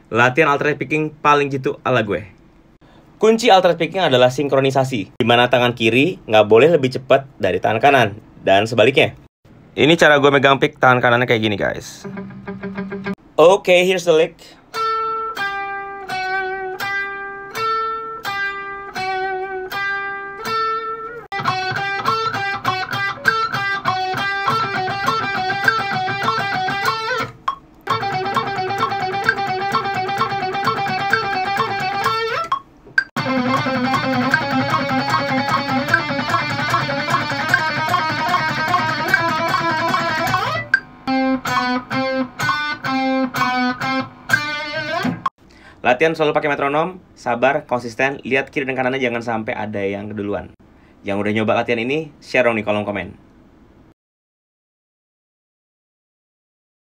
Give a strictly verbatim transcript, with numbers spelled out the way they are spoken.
Latihan alternate picking paling jitu ala gue. Kunci alternate picking adalah sinkronisasi, di mana tangan kiri nggak boleh lebih cepat dari tangan kanan, dan sebaliknya. Ini cara gue megang pick tangan kanannya kayak gini guys. Oke, okay, here's the lick. Latihan selalu pakai metronom, sabar, konsisten, lihat kiri dan kanannya jangan sampai ada yang keduluan. Yang udah nyoba latihan ini, share dong di kolom komen.